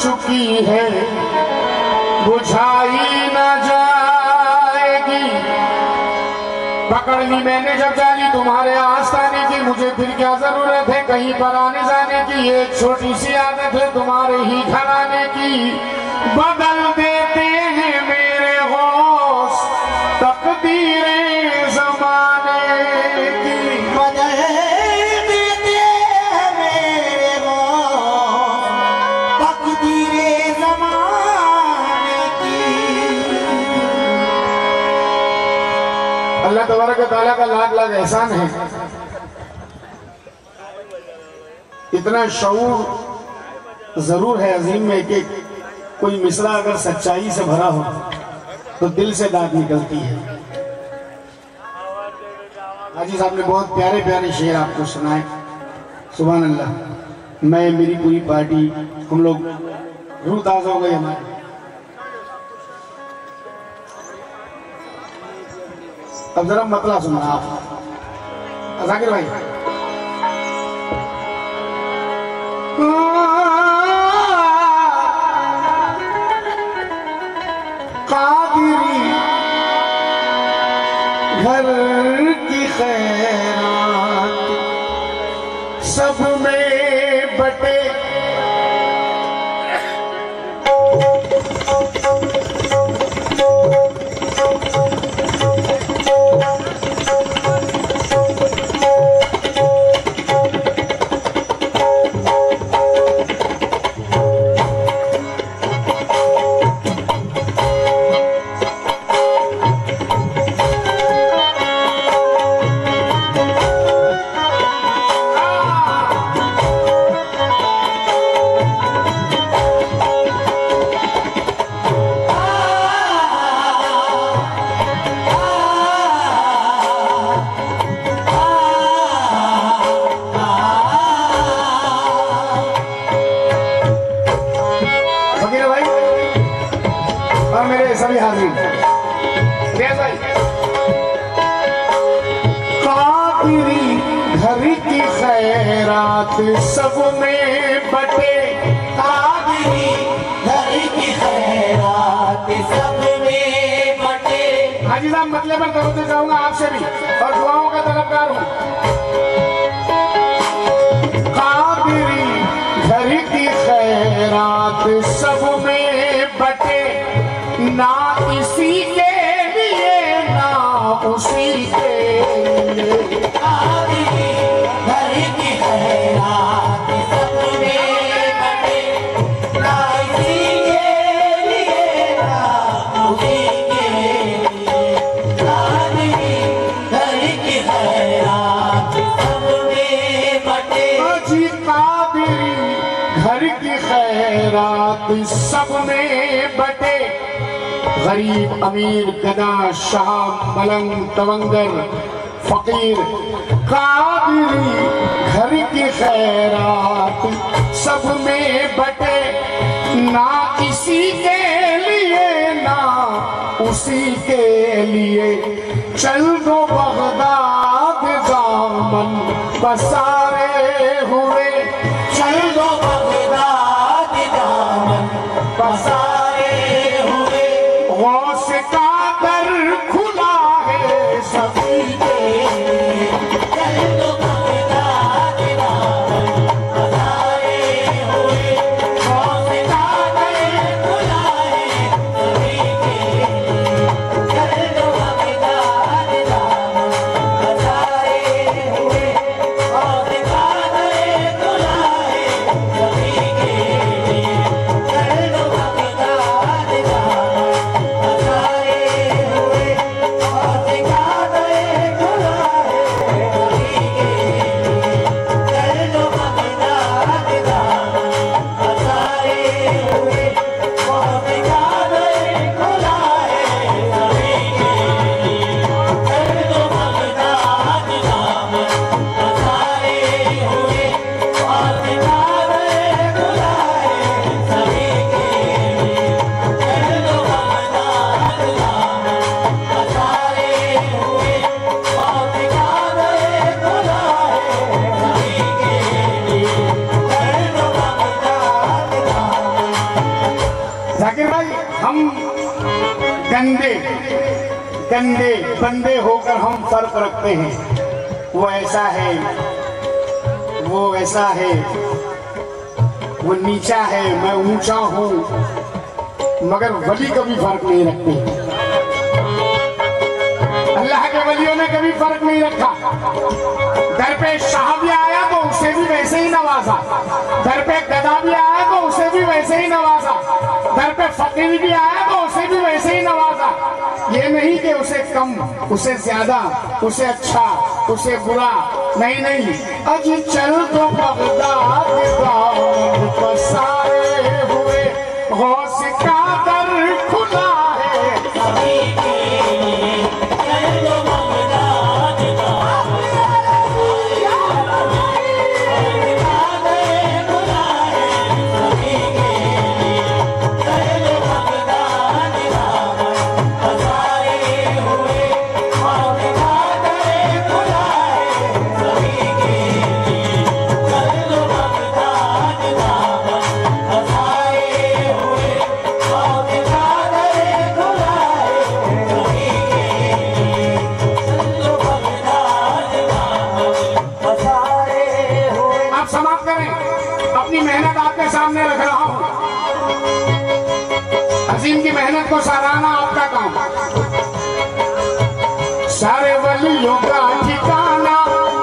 चुकी है, बुझाई न जाएगी। पकड़ ली मैंने जब जानी तुम्हारे आस्थाने की, मुझे फिर क्या जरूरत है कहीं पर आने जाने की। एक छोटी सी आदत है तुम्हारे ही घराने की, बदल देते हैं मेरे गौस तकदीरें ज़माने की। बदल देते हैं मेरे गौस तकदीरें ज़माने की। अल्लाह तबारक व तआला का लाख लाख एहसान है, इतना शऊर जरूर है अजीम में कि कोई मिसरा अगर सच्चाई से भरा हो तो दिल से दाद निकलती है। हाजी साहब ने बहुत प्यारे प्यारे शेर आपको सुनाए, सुभान अल्लाह। मैं, मेरी पूरी पार्टी, हम लोग रूह ताज़ा हो गई हमारी। अब जरा मतला सुनना आप जाकिर भाई। कादिरी घर की खैरात सब में बटे, सभी हाजिर कादिरी घर की खैरात सब में बटे, कादिरी घर की खैरात सब में बटे। हाजी साहब मतलब पर करते जाऊंगा आपसे भी और दुआओं का तलबगार हूँ। कादिरी घर की खैरात सब में बटे, ना इसी के लिए ना उसी के लिए। कादिरी घर की खैरात सब में बटे, ना इसी के लिए ना उसी के लिए। कादिरी घर की खैरात सब में बटे। जी कादिरी घर की खैरात सब में बटे, गरीब अमीर गदा शाह मलंग तवंगर फकीर, कादिरी घर की खैरात सब में बटे, ना इसी के लिए ना उसी के लिए। चल दो बगदाद दामन पसारे हुए, चल दो बगदाद दामन पसारे हुए। गौस का दर खुला है सभी के, चल दो बगदाद दामन पसारे हुए। गौस का दर खुला है सभी के, चल दो बगदाद दामन पसारे हुए। गौस का दर खुला है सभी के, चल दो बगदाद गंदे गंदे बंदे होकर हम फर्क रखते हैं। वो ऐसा है, वो वैसा है, वो नीचा है, मैं ऊंचा हूं, मगर वली कभी फर्क नहीं रखते। अल्लाह के वलियों ने कभी फर्क नहीं रखा। घर पे शाह भी आया तो उसे भी वैसे ही नवाजा, घर पे गदा भी आया तो उसे भी वैसे ही नवाजा, घर पे फकीर भी आया तो उसे भी वैसे ही नवाजा। ये नहीं कि उसे कम, उसे ज्यादा, उसे अच्छा, उसे बुरा, नहीं नहीं। अजी चल तो बगदाद पसारे हुए गौस का दर खुला है सभी के लिए। चल तो बगदाद सामने रख रहा हूं। अजीम की मेहनत को सराहना आपका काम। सारे वलियों का ठिकाना,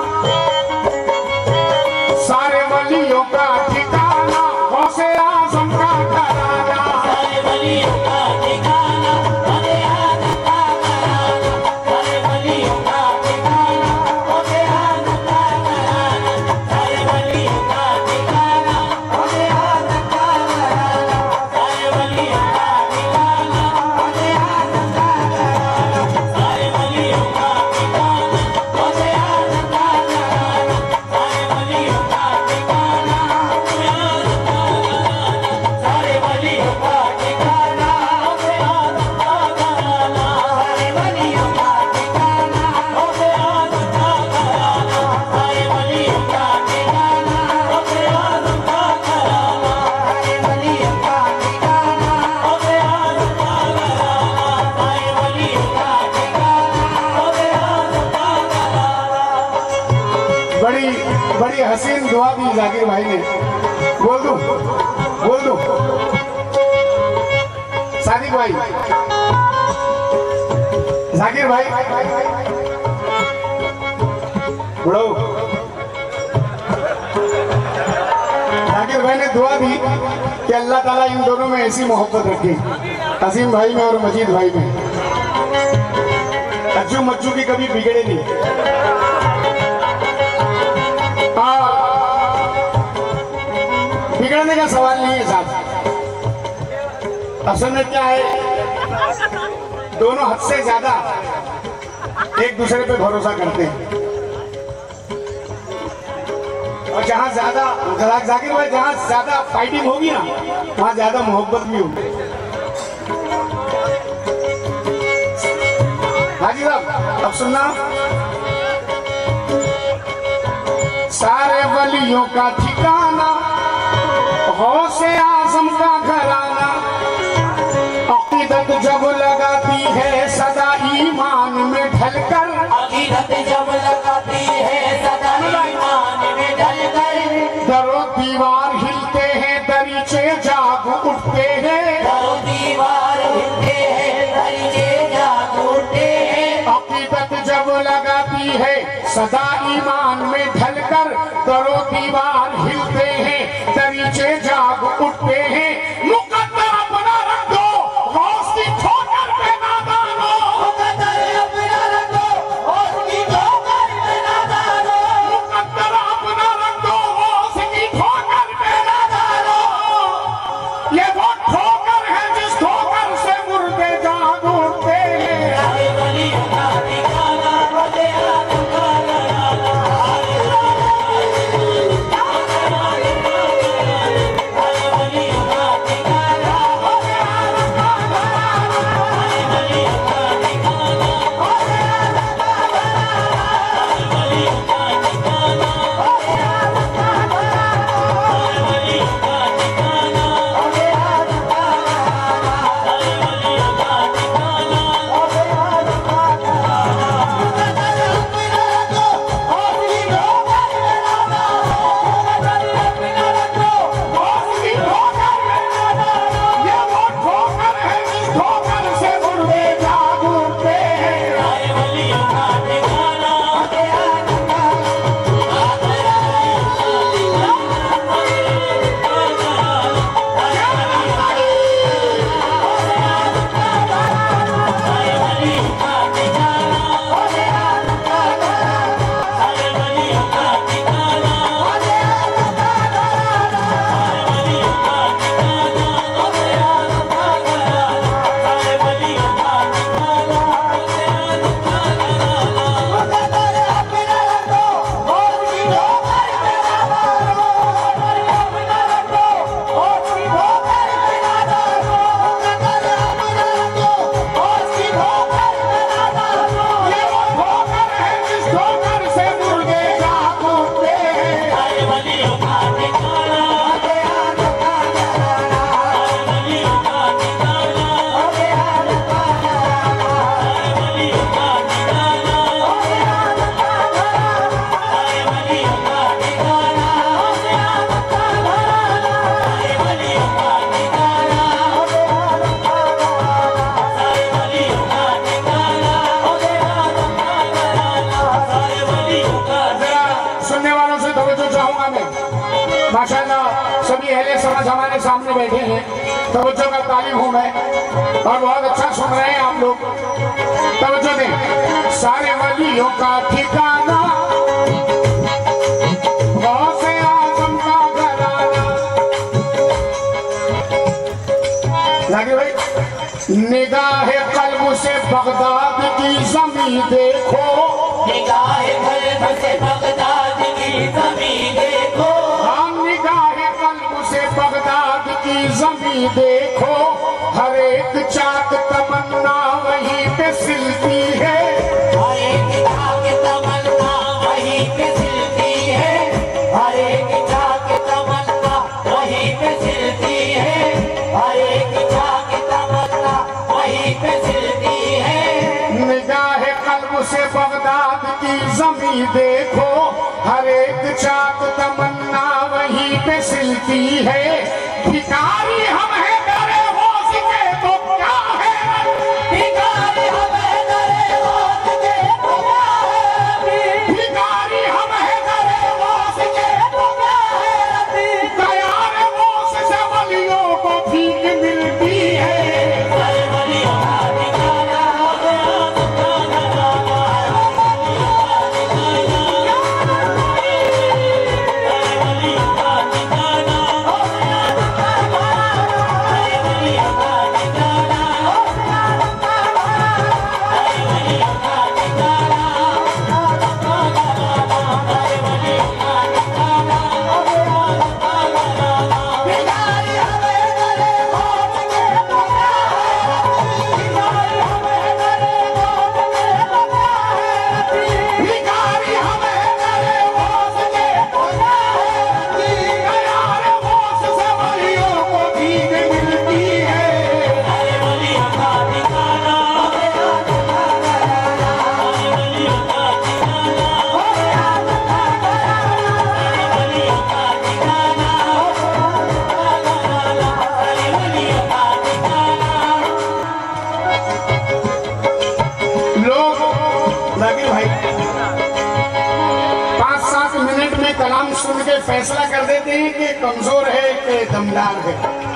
सारे वलियों का ठिकाना गौसे आज़म का घराना। सारे वलियों का ठिकाना गौसे आज़म का घराना। सारे वलियों का ठिकाना गौसे आज़म का घराना। सारे वलियों का ठिकाना गौसे आज़म का घराना। सारे वलियों का ठिकाना गौसे आज़म का घराना। सारे वलियों का ठिकाना गौसे आज़म का घराना। सारे वलियों का ठिकाना गौसे आज़म का घराना। सारे वलियों का ठिकाना गौसे आज़म का घराना। सारे वलियों का ठिकाना गौसे आज़म का घराना। सारे वलियों का ठिकाना गौसे आज़म का घराना। सारे वलियों का ठिकाना गौसे आज़म का घराना। सारे वलियों का ठिकाना गौसे आज़म का घराना। बड़ी बड़ी हसीन दुआ दी जाकिर भाई ने। बोल दूं, बोल दूं सादिक भाई, जाकिर भाई, बुढ़ो जाकिर भाई ने दुआ दी कि अल्लाह ताला इन दोनों में ऐसी मोहब्बत रखे, अजीम भाई में और मजीद भाई में। अज्जू मज्जू की कभी बिगड़े नहीं। बिगड़ने का सवाल नहीं है साहब। असल में क्या है, दोनों हद से ज्यादा एक दूसरे पे भरोसा करते हैं। और जहां ज्यादा जाकिर भाई, जहां ज्यादा फाइटिंग होगी ना, वहां ज्यादा मोहब्बत भी होगी। हाजी साहब अब सुनना। सारे वलियों का ठिकाना गौसे आज़म का घराना। अकीदत जब लगाती है सदा ईमान में ढलकर, अकीदत जब लगाती है सदा ईमान में ढलकर, दरो दीवार हिलते हैं दरीचे जाग उठते हैं, दरो दीवार हिलते हैं दरीचे जाग उठते हैं। अकीदत जब लगाती है सदा ईमान में ढलकर, दरो दीवार हिलते हैं दरीचे जाग उठते हैं। मुकद्दर अपना रख दो गौस की ठोकर पे नादानो, मुकद्दर अपना रख दो गौस की ठोकर पे नादानो, मुकद्दर अपना रख दो गौस की ठोकर पे नादानो। ये वो ठोकर है जिस ठोकर से मुर्दे जाग उठते हैं। सारे वलियों का ठिकाना गौसे आज़म का घराना। सारे वलियों का सुनने वालों से तवज्जो चाहूंगा मैं। माशाल्लाह सभी अहले समझ हमारे सामने बैठे हैं, तवज्जो का तालिब हूं मैं और बहुत अच्छा सुन रहे हैं आप लोग। तवज्जो दें। सारे वलियों का ठिकाना गौसे आज़म का घराना। लागे भाई, निगाहे कल्ब से बगदाद की ज़मीं देखो, निगाहे कल्ब से बगदाद की ज़मीं देखो, हाँ निगाहे कल्ब से बगदाद की ज़मीं देखो, हर एक चाक तमन्ना वहीं पे सिलती है, हर एक चाक तमन्ना वहीं पे सिलती है, हर एक चाक तमन्ना वहीं पे सिलती है, हर एक चाक तमन्ना वहीं पे सिलती है। निगाहे कल्ब से बगदाद की ज़मीं देखो, हर एक चाक तमन्ना वहीं पे सिलती है। भिखारी हम हैं डरे होश के तो क्या है, भिखारी हम हैं डरे होश के तो क्या है, भिखारी हम हैं डरे होश के तो क्या है, तैयार होश से वलियों को भीख मिलती है। हर वलियों का ठिकाना हो गया भिखारी हम हैं डरे होश के तो क्या है, तैयार होश से वलियों को भीख मिलती है। लोग लगे भाई 5-7 मिनट में कलाम सुन के फैसला कर देते हैं कि कमजोर है कि दमदार है।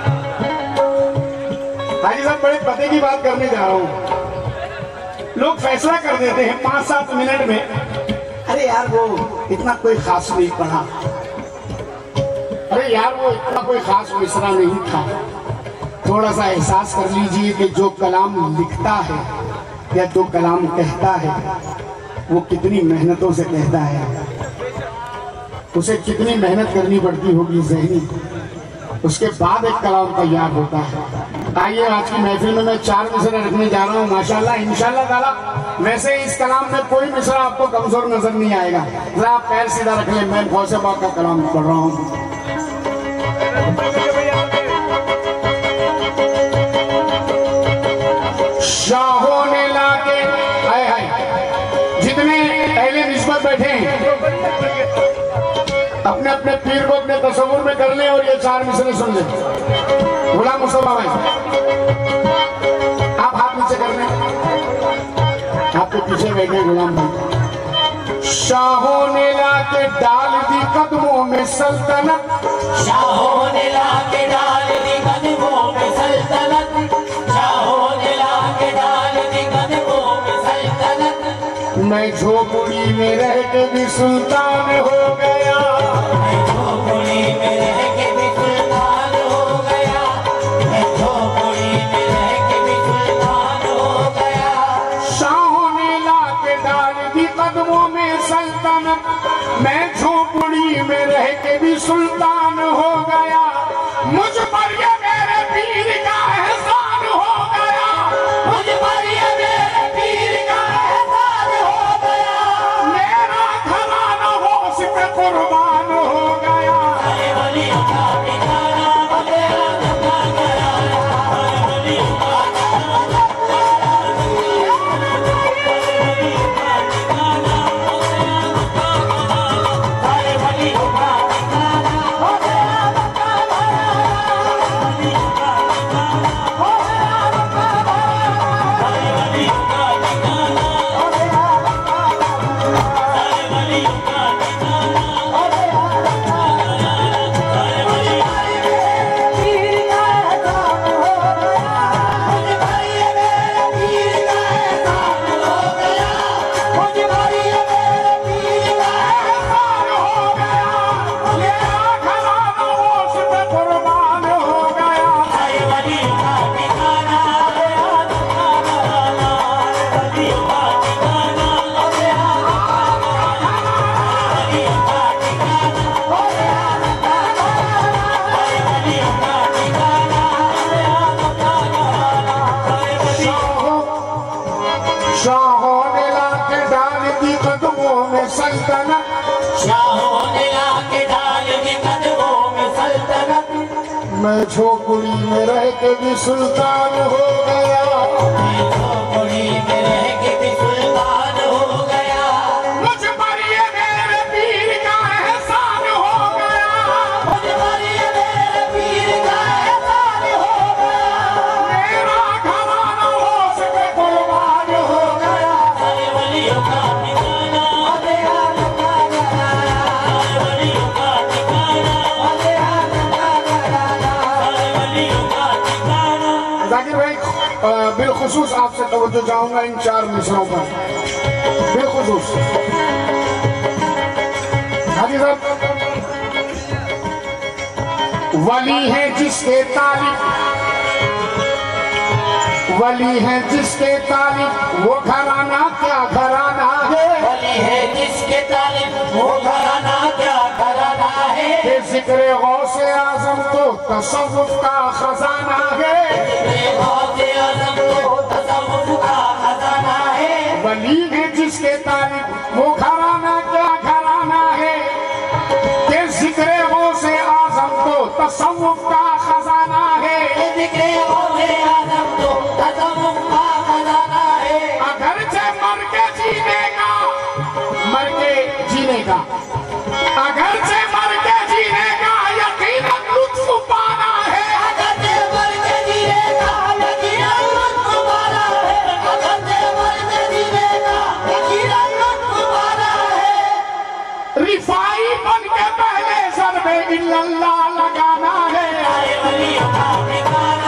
हाजी साहब बड़े पते की बात करने जा रहा हूं। लोग फैसला कर देते हैं 5-7 मिनट में, अरे यार वो इतना कोई खास नहीं पढ़ा, अरे यार वो इतना कोई खास मिसरा नहीं था। थोड़ा सा एहसास कर लीजिए कि जो कलाम लिखता है या जो कलाम कहता है वो कितनी मेहनतों से कहता है, उसे कितनी मेहनत करनी पड़ती होगी ज़हनी, उसके बाद एक कलाम तैयार होता है। आइए आज की महफिल में मैं 4 मिसरे रखने जा रहा हूँ माशाल्लाह इंशाल्लाह ताला। वैसे इस कलाम में कोई मिसरा आपको कमजोर नजर नहीं आएगा। जरा आप पैर सीधा रख लें, मैं गौसेबाग का कलाम पढ़ रहा हूँ। शाहों ने लाके हाय हाय, जितने अहले निस्बत बैठे हैं अपने अपने पीर को अपने तस्वुर में कर लें और ये 4 मिसरे सुन लें। गुलाम मुस्तफा भाई आप हाथ नीचे कर लें, आपके पीछे बैठे गुलाम भाई। शाहों ने लाके डाल दी कदमों में सल्तनत, शाहों ने लाके डाल दी कदमों में सल्तनत, शाहों ने लाके डाल दी कदमों में सल्तनत, मैं झोपड़ी में रह के भी सुल्तान हो गया, मैं झोपड़ी में रह के भी सुल्तान हो गया, मैं झोपड़ी में रह के भी सुल्तान हो गया। शाहों ने लाके डाल दी कदमों में सल्तनत, मैं झोपड़ी में रह के भी सुल्तान हो गया। मुझ पर ये मेरे पीर का एहसान हो गया, मुझ पर ये मेरे पीर का एहसान हो गया, मेरा घराना होश पे कुर्बान हो गया। अरे वलियों का ठिकाना हो गया, अरे वलियों का अरे वलियों का ठिकाना हो गया, शाहों ने लाके डाल दी कदमों में सल्तनत। मैं झोपड़ी में रह के भी सुल्तान हो गया। मैं झोपड़ी में रह के भी सुल्तान हो गया। मुझ पर ये मेरे पीर का एहसान हो गया। मुझ पर ये मेरे पीर का एहसान हो गया। मेरा घराना हो सके कुर्बान हो गया। सारे वलियों का ठिकाना अबे हाथ का गया। सारे वलियों का ठिकाना अबे हाथ का गया। सारे वलियों का ठिकाना। जाकिर भाई बिलखुसूस आपसे तवज्जो चाहूंगा इन 4 मिसरों पर बिलखुसूस। हाजी साहब, वली है जिसके तालिब, वली है जिसके तालिब वो घराना क्या घराना है। वली है जिसके तालिब वो घराना क्या घराना है। ये जिक्र गौसे आजम तो तसव्वुफ का खजाना है। गौसे आजम तो तसव्वुफ का खजाना है। वली है जिसके तालिब वो घराना क्या घराना है। ये जिक्र गौसे आजम तो तसव्वुफ का खजाना है। जिक्र गौसे आजम तो तसव्वुफ का खजाना है। अगरचे मर के जीने का, मर के जीने का, अगरचे मर के जीने का यकीनन लुत्फ पाना है। अगर से मर के जीने का यकीनन लुत्फ पाना है। अगर से मर के जीने का यकीनन लुत्फ पाना है। रिफाई बन के पहले सर में इल्लल्लाह लगाना है। सारे वलियों का ठिकाना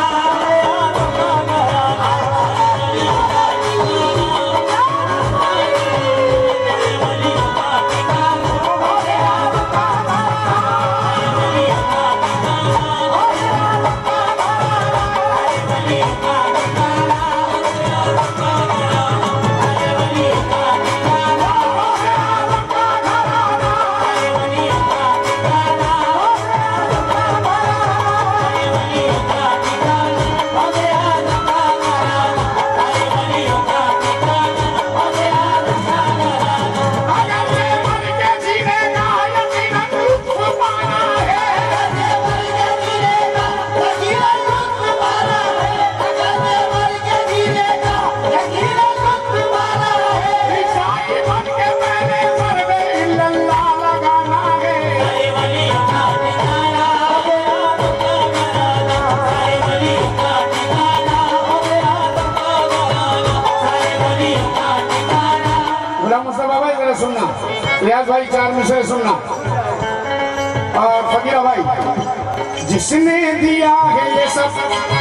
सुनना, रियाज भाई 4 मिसरे सुनना। और फकीरा भाई, जिसने दिया है ये सब,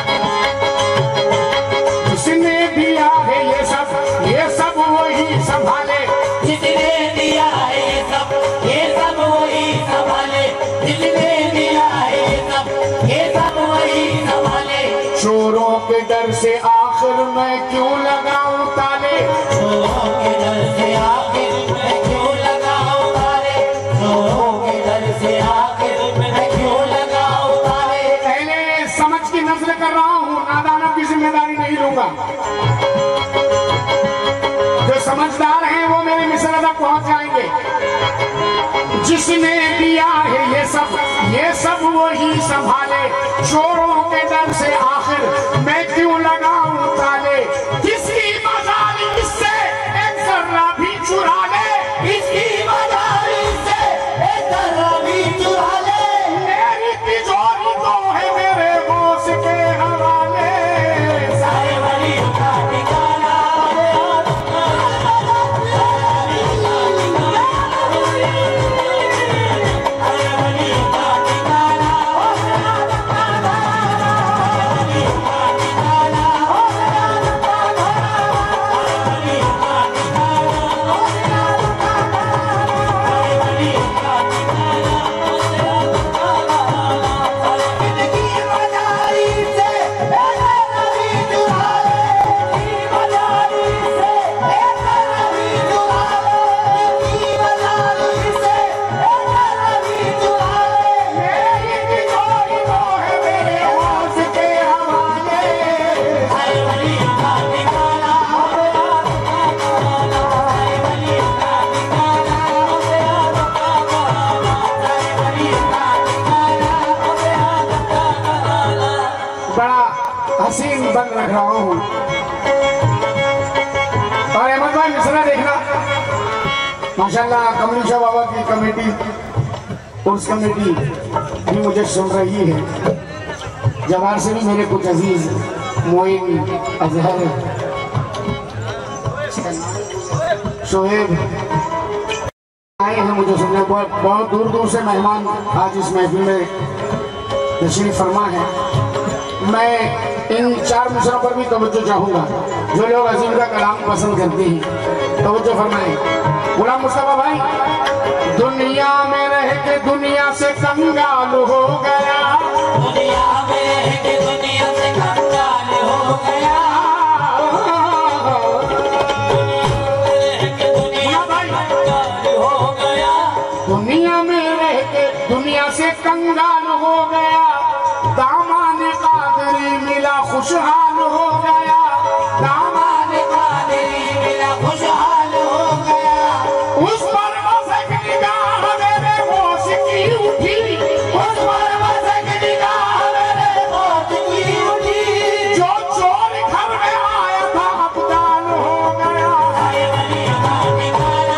जिसने दिया है ये सब वही संभाले। जिसने दिया है ये सब वही संभाले। जिसने दिया है ये सब वही संभाले। चोरों के डर से आखिर मैं क्यों लगाऊं ताले। चोरों के डर से आखिर मैं क्यों लगाऊं ताले। चोरों के डर से आखिर मैं क्यों लगाऊं ताले। पहले समझ की नजर कर रहा हूँ, नादानों की जिम्मेदारी नहीं लूंगा। जो समझदार हैं वो मेरे मिसर तक पहुंच जाएंगे। जिसने दिया है ये सब वही संभाले। चोरों के डर से आखिर मैं क्यों लगाऊं ताले। किसकी मजाली इससे एक जर्रा भी चुरा ले। इसकी मजाली से एक जर्रा भी चुरा ले। मेरी तिजोरी तो है मेरे बॉस के हवाले। सारे वलियों का ठिकाना हूँ। और अहमद भाई मिसरा देखना, माशाल्लाह कमली शाह बाबा की कमेटी, उर्स कमेटी भी मुझे सुन रही है। जवार से भी मेरे कुछ अजीज मोइन, अजहर, शोएब आए हैं मुझे सुनने। बहुत दूर दूर से मेहमान आज इस महफिल में तशरीफ फरमा है। मैं इन 4 मिसरों पर भी तवज्जो चाहूँगा। जो लोग अजीम का कलाम पसंद करते हैं तवज्जो फरमाएं। गुलाम मुस्तफा भाई, दुनिया में रह के दुनिया से कंगाल हो गया, दुनिया में रह के दुनिया से कंगाल हो गया, दुनिया में रह के दुनिया से कंगाल हो गया, दामाने कादरी मिला खुशहाल हो गया, दामाने कादरी मिला खुशहाल हो गया। उस पर मसक निगाह मेरे होश की उठी, उस पर मसक निगाह मेरे होश की उठी, जो चोर घर में आया था अब्दाल हो गया। अरे वली का निकाला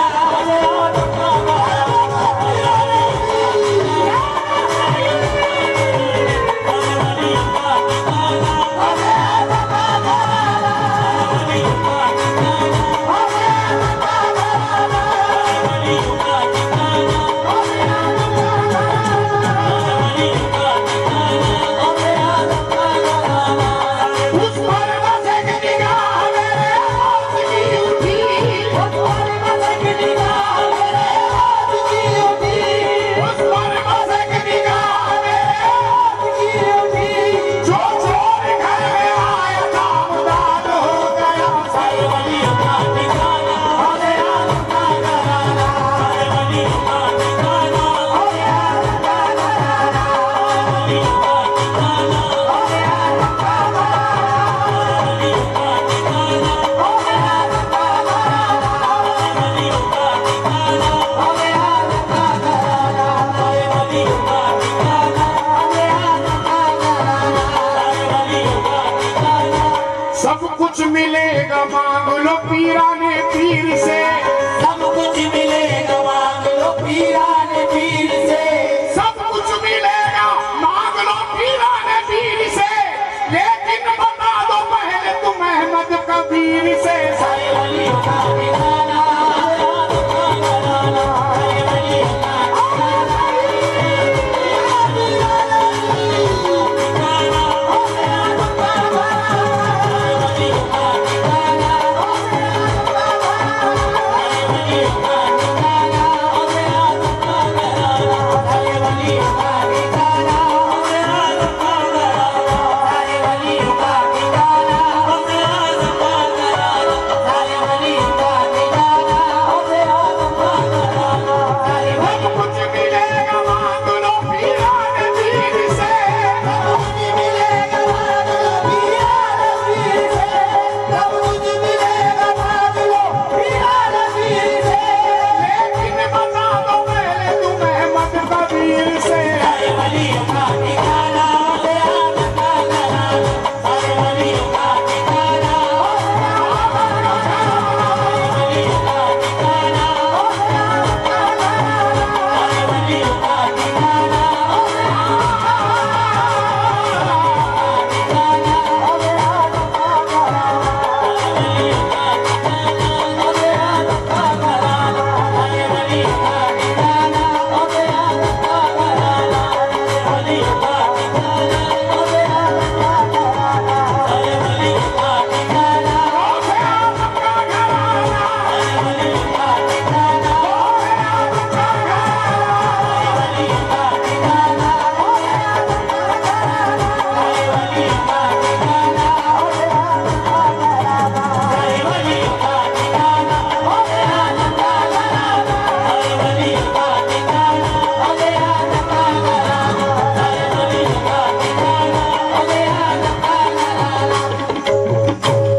उस पर मसक निगाह मेरे होश की उठी, उस पर मसक निगाह मेरे होश की उठी, उस पर मसक निगाह मेरे होश की उठी। जो चोर घर में आया था अब्दाल हो गया। अरे वली का निकाला अरे आलम का घराना, अरे वली का निकाला अरे आलम का घराना, वली का निकाला अरे आलम का घराना, वली का निकाला अरे आलम का घराना, वली का निकाला अरे आलम का घराना, अरे वली का निकाला अरे आलम का घराना, अरे वली का निकाला। सब कुछ मिलेगा मांग लो पीराने पीर से, सब कुछ मिलेगा मांग लो पीराने पीर से, सब कुछ मिलेगा मांग लो पीराने पीर से, लेकिन बता दो पहले तुम अहमद कबीर से। अरे वली का निकाला अरे आलम का घराना, अरे वली का निकाला निकाला अरे आलम का घराना, अरे वली का निकाला अरे आलम का घराना, अरे वली का निकाला अरे आलम का घराना, अरे वली का निकाला अरे आलम का घराना, अरे वली का निकाला अरे आलम का घराना, अरे वली का निकाला अरे आलम का घराना, अरे सब कुछ मिलेगा मांग लो पीराने पीर से, सब कुछ मिलेगा मांग लो पीराने पीर से, सब कुछ मिलेगा मांग लो पीराने पीर से, लेकिन बता दो पहले तुम अहमद कबीर से। अरे वली का निकाला अरे आलम का घराना, अरे वली का निकाला अरे आलम का घराना, अरे वली का निकाला अरे आलम का घराना, अरे वली का निकाला अरे आलम का घराना, अरे आलम का घराना, अरे वली का निकाला अरे आलम का घराना, अरे वली का निकाला अरे आलम का घराना, अरे वली का निकाला अरे आलम का घराना, अरे वली का निकाला ओहे आलम का घराना, अरे वली का निकाला ओहे आलम का घराना, अरे वली का निकाला अरे आलम का घराना, अरे वली का निकाला अरे आलम का घराना, अरे वली का निकाला अरे आलम का घराना, अरे वली का निकाला अरे आलम का घराना, अरे वली का निकाला अरे आलम का घराना।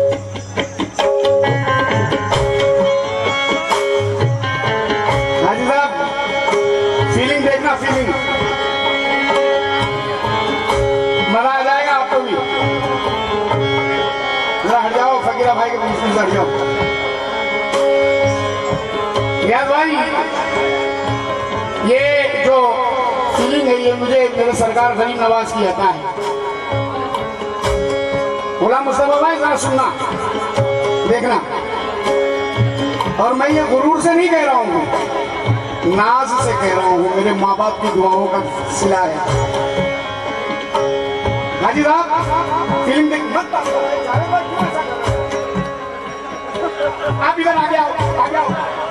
हाजी साहब फीलिंग देखना, फीलिंग मजा आ जाएगा आपको भी। गुजारियो यार भाई, ये जो फीलिंग है ये मुझे मेरे सरकार गरीब नवाज की आता है। गुलाम मुस्तफा भाई जरा सुनना, देखना, और मैं ये गुरूर से नहीं कह रहा हूँ, नाज से कह रहा हूँ, मेरे माँ बाप की दुआओं का सिला है। हाजी साहब फिल्म देख मत, आप इधर आ जाओ, आ जाओ।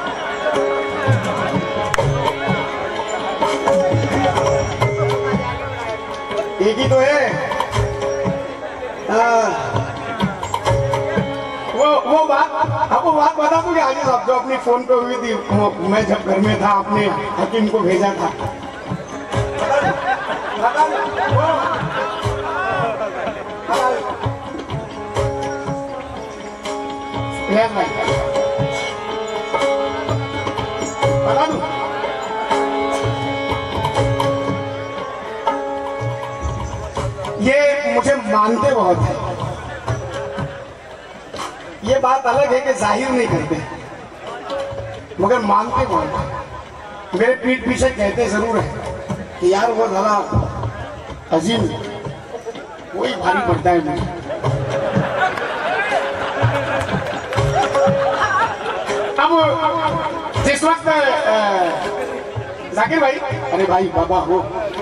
एक ही तो है। वो बात आपको बात बता दूं कि हाजी साहब जो अपनी फोन पे हुई थी, मैं जब घर में था आपने हकीम को भेजा था। बता दूं ये मुझे मानते बहुत है, ये बात अलग है कि जाहिर नहीं करते, मगर मानते बहुत है। मेरे पीठ पीछे कहते जरूर है कि यार वो जरा अजीम, वही भारी पड़ता है मुझे। अब जिस वक्त जाकिर भाई, अरे भाई बाबा हो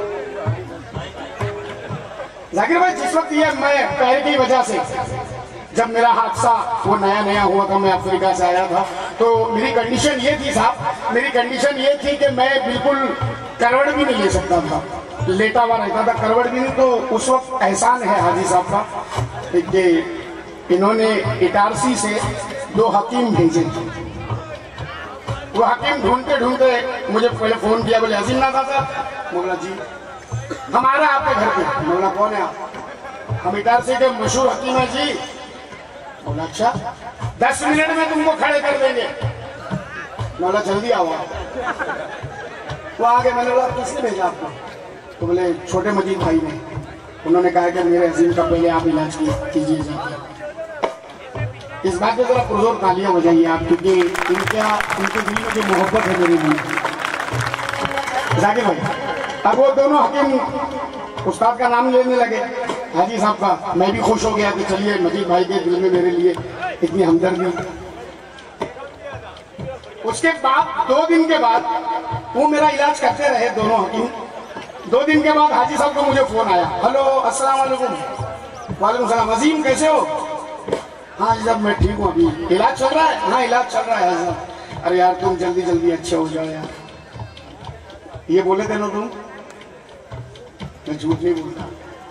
जाकिर भाई, जिस वक्त ये मैं पैर की वजह से, जब मेरा हादसा वो नया नया हुआ था, मैं अफ्रीका से आया था, तो मेरी कंडीशन ये थी साहब, मेरी कंडीशन ये थी कि मैं बिल्कुल करवट भी नहीं ले सकता था, लेटा हुआ रहता था, करवट भी नहीं। तो उस वक्त एहसान है हाजी साहब का कि इन्होंने इटारसी से 2 हकीम भेजे। वो हकीम ढूंढते ढूंढते मुझे पहले फोन किया, बोले हसीम नाथ साहब। बोला जी, हमारा आपके घर पे। बोला कौन है आप? हम इटारसी के मशहूर हकीम है जी। बोला अच्छा, 10 मिनट में तुमको खड़े कर देंगे। बोला जल्दी आओ। वो आगे, मैंने बोला किसने भेजा आपको? तो बोले छोटे मजीद भाई ने। उन्होंने कहा कि मेरे हसीम का पहले आप इलाज कीजिए जाके। इस बात पे जरा पुरजोर तालियां बजाइए आप, क्योंकि उनके दिल में जो मोहब्बत है मेरे लिए। जाकिर भाई, अब वो दोनों हकीम उस्ताद का नाम लेने लगे, हाजी साहब का। मैं भी खुश हो गया कि चलिए मजीद भाई के दिल में मेरे लिए इतनी हमदर्दी। उसके बाद 2 दिन के बाद वो मेरा इलाज करते रहे दोनों हकीम। 2 दिन के बाद हाजी साहब को मुझे फोन आया, हेलो अस्सलाम वालेकुम। वालेकुम सलाम, अजीम कैसे हो? हाँ जी साहब मैं ठीक हूँ, अभी इलाज चल रहा है? हाँ इलाज चल रहा है साहब। अरे यार तुम जल्दी जल्दी अच्छे हो जाओ यार। ये बोले थे ना तुम, मैं झूठ नहीं बोलता।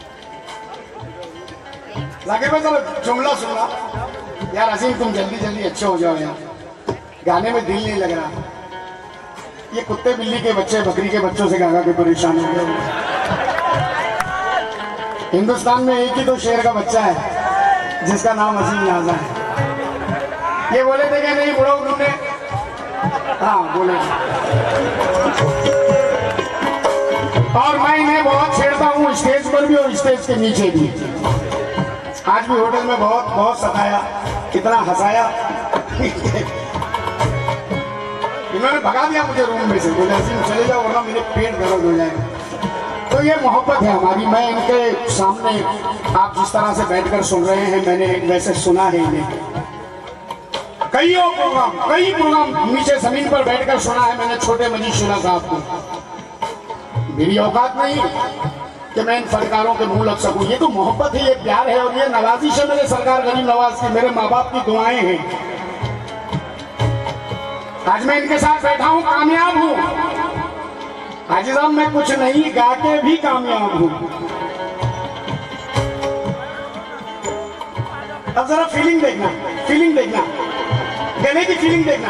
जाकिर भाई चलो जुमला सुनना यार, अजीम तुम जल्दी जल्दी अच्छे हो जाओ यार, गाने में दिल नहीं लग रहा। ये कुत्ते बिल्ली के बच्चे बकरी के बच्चों से गागा के परेशान हो गए। हिंदुस्तान में एक ही तो शेर का बच्चा है जिसका नाम अजीम नाजा है। ये बोले थे कि नहीं बुढ़ो उन्होंने, हाँ बोले। और मैं इन्हें बहुत छेड़ता हूँ स्टेज पर भी और स्टेज के नीचे भी। आज भी होटल में बहुत सताया, कितना हंसाया। इन्होंने भगा दिया मुझे रूम में से, बोले अजीम चले जाओ वरना मेरे पेट दर्द हो जाएगा। तो ये मोहब्बत है हमारी। मैं इनके सामने आप जिस तरह से बैठकर सुन रहे हैं, मैंने वैसे सुना है इन्हें। कई प्रोग्राम नीचे जमीन पर बैठकर सुना है मैंने छोटे मजीद शुरा साहब को। मेरी औकात नहीं कि मैं इन फनकारों के मुंह लग सकूं। ये तो मोहब्बत है, ये प्यार है, और ये नवाजिश है मेरे सरकार गरीब नवाज की, मेरे माँ बाप की दुआएं हैं। आज मैं इनके साथ बैठा हूं, कामयाब हूं। हाजी साहब मैं कुछ नहीं गा के भी कामयाब हूं। अब जरा फीलिंग देखना, गले की फीलिंग देखना।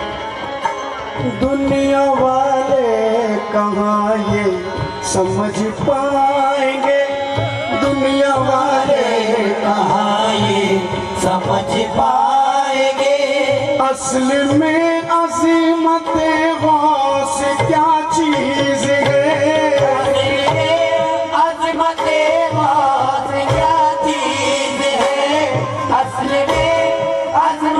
दुनिया वाले कहाँ ये समझ पाएंगे, दुनिया वाले कहाँ ये समझ पाएंगे, असल में अज़ीमते गौस क्या चीज है, अज़मते गौस क्या चीज है, असल में अज़मते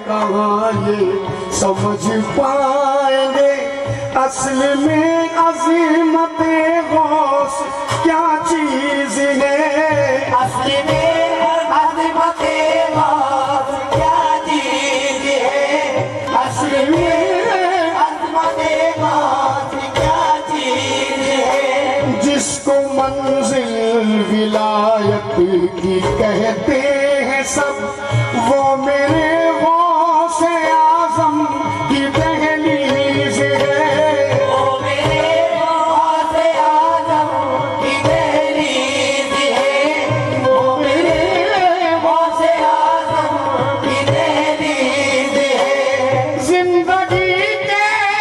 कहाँ ये समझ पाएंगे असल में अज़ीमत गौस क्या चीज है। असल में अज़ीमत गौस क्या चीज है। असल में अज़ीमत गौस क्या चीज है। जिसको मंजिल विलायत की कहते हैं सब, वो मेरे गौस आज़म की दहलीज है। वो मेरे गौस आज़म की दहलीज है। वो मेरे गौस आज़म की दहलीज है। जिंदगी के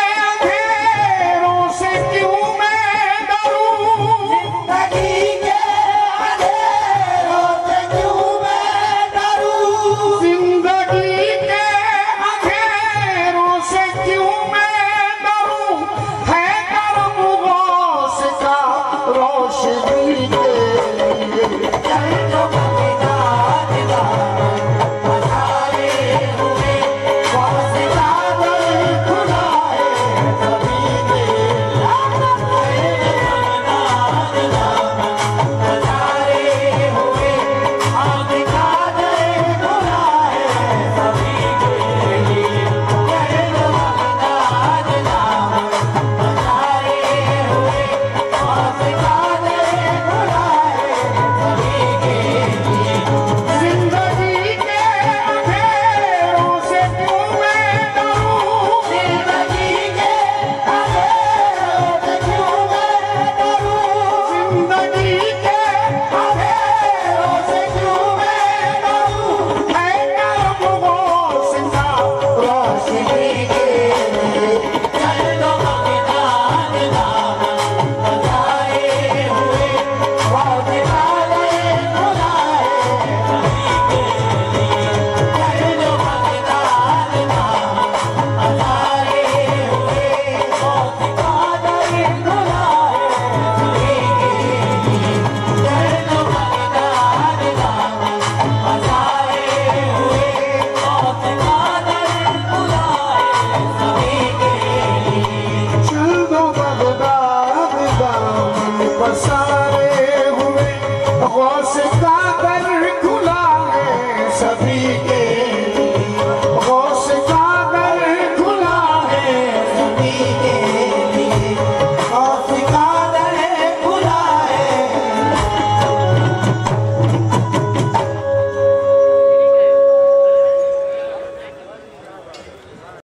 अंधेरों से क्यों मैं डरूं, जिंदगी के अंधेरों से क्यों मैं डरूं। जिंदगी के अंधेरों से क्यों मैं डरूं, है करम गौस का रोशनी के लिए। चल जो बगदाद दामन पसारे हुए, गौस का दर खुला है सभी के लिए। चल जो बगदाद दामन पसारे हुए, गौस का दर खुला है सभी के लिए। चल जो बगदाद दामन पसारे हुए, गौस का दर खुला है सभी के लिए। जिंदगी के अंधेरों से क्यों मैं डरूं, जिंदगी के अंधेरों से क्यों मैं डरूं। जिंदगी के अंधेरों से क्यों मैं डरूं। है करम गौस का रोशनी के लिए। चल दो बगदाद दामन पसारे हुए, गौस का दर खुला है सभी के लिए। चल दो बगदाद दामन पसारे हुए, गौस का दर खुला है सभी के लिए। चल दो बगदाद दामन पसारे हुए, गौस का दर खुला है सभी के लिए। चल दो बगदाद दामन पसारे हुए, गौस